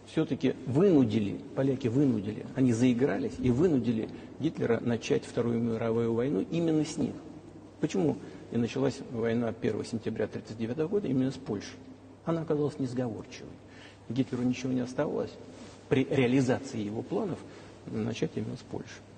все-таки вынудили, поляки вынудили, они заигрались и вынудили Гитлера начать Вторую мировую войну именно с них. Почему и началась война 1 сентября 1939 года именно с Польши? Она оказалась несговорчивой. Гитлеру ничего не оставалось при реализации его планов начать именно с Польши.